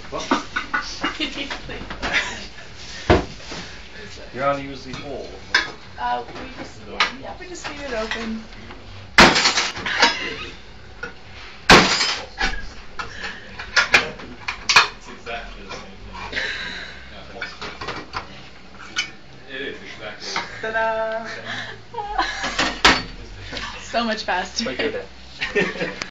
Well, you're on to use the hole. We just leave it open. It's exactly the same thing. It is exactly the same. Ta-da! So much faster. Quicker then.